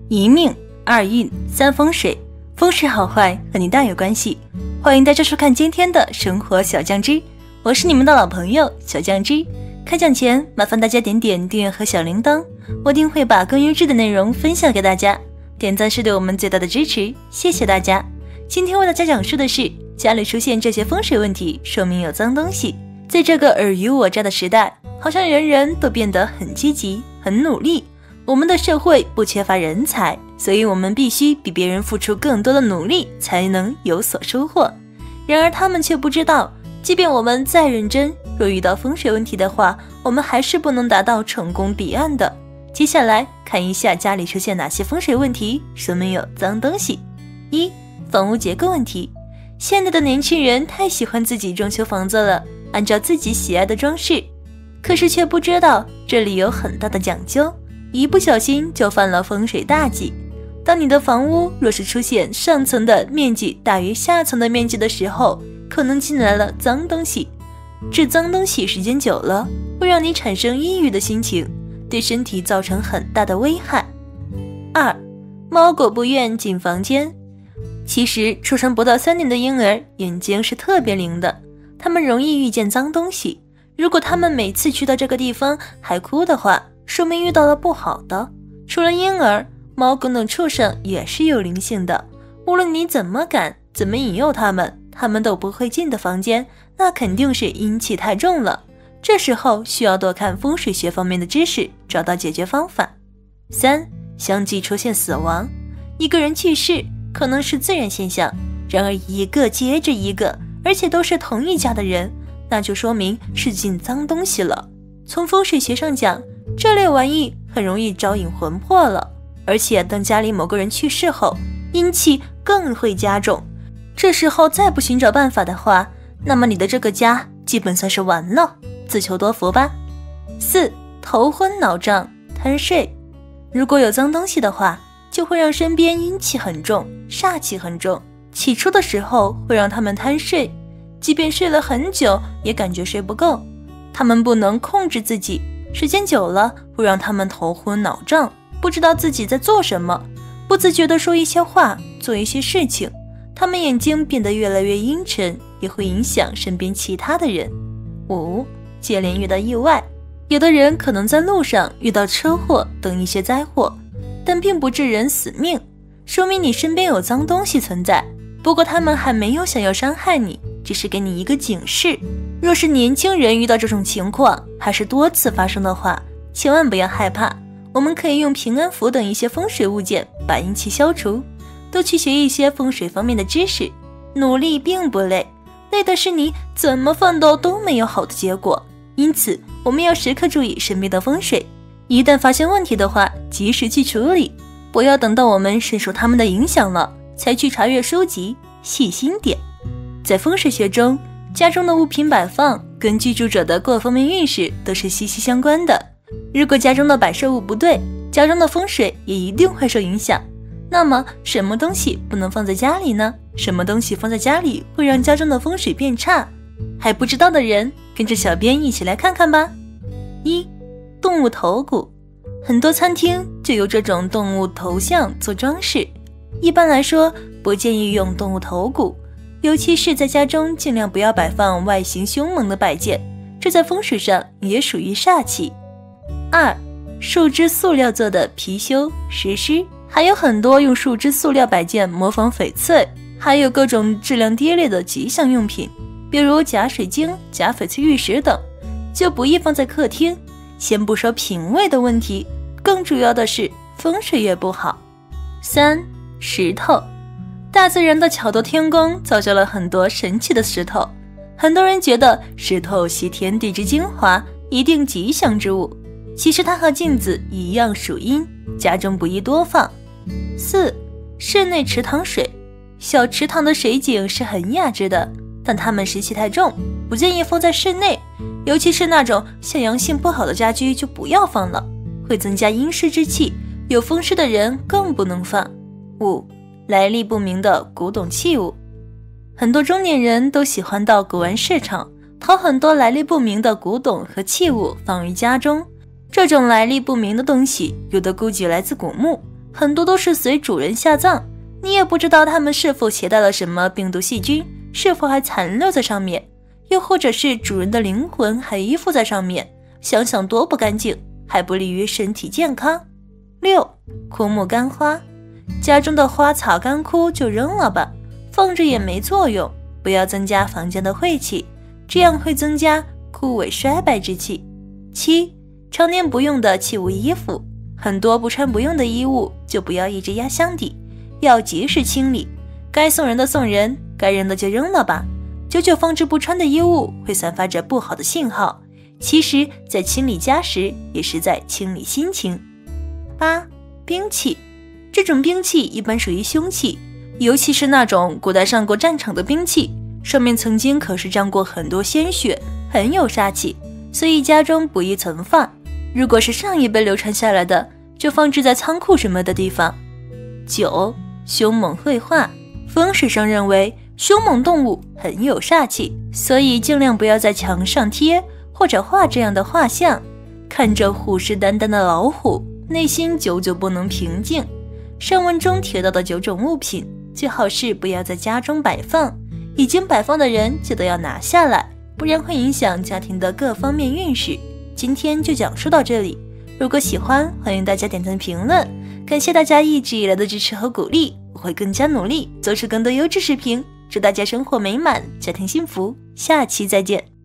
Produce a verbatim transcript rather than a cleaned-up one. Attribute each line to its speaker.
Speaker 1: 一命二运三风水，风水好坏和你大有关系。欢迎大家收看今天的生活小酱汁，我是你们的老朋友小酱汁。开讲前麻烦大家点点订阅和小铃铛，我定会把更优质的内容分享给大家。点赞是对我们最大的支持，谢谢大家。今天为大家讲述的是，家里出现这些风水问题，说明有脏东西。在这个尔虞我诈的时代，好像人人都变得很积极很努力，我们的社会不缺乏人才，所以我们必须比别人付出更多的努力才能有所收获。然而他们却不知道，即便我们再认真，若遇到风水问题的话，我们还是不能达到成功彼岸的。接下来看一下家里出现哪些风水问题，说明有脏东西。一、房屋结构问题。现在的年轻人太喜欢自己装修房子了，按照自己喜爱的装饰，可是却不知道这里有很大的讲究，一不小心就犯了风水大忌。当你的房屋若是出现上层的面积大于下层的面积的时候，可能进来了脏东西。这脏东西时间久了，会让你产生抑郁的心情，对身体造成很大的危害。二、猫狗不愿进房间。其实出生不到三年的婴儿眼睛是特别灵的，他们容易遇见脏东西。如果他们每次去到这个地方还哭的话，说明遇到了不好的。除了婴儿，猫狗等畜生也是有灵性的，无论你怎么赶怎么引诱他们，他们都不会进的房间，那肯定是阴气太重了。这时候需要多看风水学方面的知识，找到解决方法。三、相继出现死亡。一个人去世可能是自然现象，然而一个接着一个，而且都是同一家的人，那就说明是进脏东西了。从风水学上讲，这类玩意很容易招引魂魄了，而且当家里某个人去世后，阴气更会加重。这时候再不寻找办法的话，那么你的这个家基本算是完了，自求多福吧。四、头昏脑胀贪睡。如果有脏东西的话，就会让身边阴气很重，煞气很重，起初的时候会让他们贪睡，即便睡了很久也感觉睡不够，他们不能控制自己，时间久了会让他们头昏脑胀，不知道自己在做什么，不自觉地说一些话，做一些事情，他们眼睛变得越来越阴沉，也会影响身边其他的人。五、接连遇到意外。有的人可能在路上遇到车祸等一些灾祸，但并不致人死命，说明你身边有脏东西存在，不过他们还没有想要伤害你，只是给你一个警示。若是年轻人遇到这种情况，还是多次发生的话，千万不要害怕，我们可以用平安符等一些风水物件把阴气消除。多去学一些风水方面的知识，努力并不累，累的是你怎么奋斗都没有好的结果。因此我们要时刻注意身边的风水，一旦发现问题的话，及时去处理，不要等到我们深受他们的影响了才去查阅书籍，细心点。在风水学中，家中的物品摆放跟居住者的各方面运势都是息息相关的。如果家中的摆设物不对，家中的风水也一定会受影响。那么什么东西不能放在家里呢？什么东西放在家里会让家中的风水变差？还不知道的人，跟着小编一起来看看吧。一、动物头骨。很多餐厅就有这种动物头像做装饰，一般来说不建议用动物头骨，尤其是在家中尽量不要摆放外形凶猛的摆件，这在风水上也属于煞气。二、树脂塑料做的貔貅、石狮，还有很多用树脂塑料摆件模仿翡翠，还有各种质量低劣的吉祥用品，比如假水晶、假翡翠玉石等，就不宜放在客厅。先不说品味的问题，更主要的是风水也不好。三、石头。大自然的巧夺天工造就了很多神奇的石头，很多人觉得石头吸天地之精华，一定吉祥之物，其实它和镜子一样属阴，家中不宜多放。四、室内池塘水。小池塘的水景是很雅致的，但它们湿气太重，不建议放在室内，尤其是那种向阳性不好的家居就不要放了，会增加阴湿之气，有风湿的人更不能放。五、来历不明的古董器物。很多中年人都喜欢到古玩市场淘很多来历不明的古董和器物放于家中，这种来历不明的东西有的估计来自古墓， 很多都是随主人下葬，你也不知道它们是否携带了什么病毒细菌，是否还残留在上面，又或者是主人的灵魂还依附在上面，想想多不干净，还不利于身体健康。六、枯木干花，家中的花草干枯就扔了吧，放着也没作用，不要增加房间的晦气，这样会增加枯萎衰败之气。七、常年不用的器物衣服，很多不穿不用的衣物就不要一直压箱底，要及时清理，该送人的送人，该扔的就扔了吧。久久放置不穿的衣物会散发着不好的信号，其实在清理家时也是在清理心情。八、兵器，这种兵器一般属于凶器，尤其是那种古代上过战场的兵器，上面曾经可是沾过很多鲜血，很有杀气，所以家中不宜存放。如果是上一辈流传下来的，就放置在仓库什么的地方。九、凶猛绘画，风水上认为凶猛动物很有煞气，所以尽量不要在墙上贴或者画这样的画像。看着虎视眈眈的老虎，内心久久不能平静。上文中提到的九种物品，最好是不要在家中摆放，已经摆放的人记得要拿下来，不然会影响家庭的各方面运势。今天就讲述到这里，如果喜欢，欢迎大家点赞评论，感谢大家一直以来的支持和鼓励，我会更加努力做出更多优质视频，祝大家生活美满，家庭幸福，下期再见。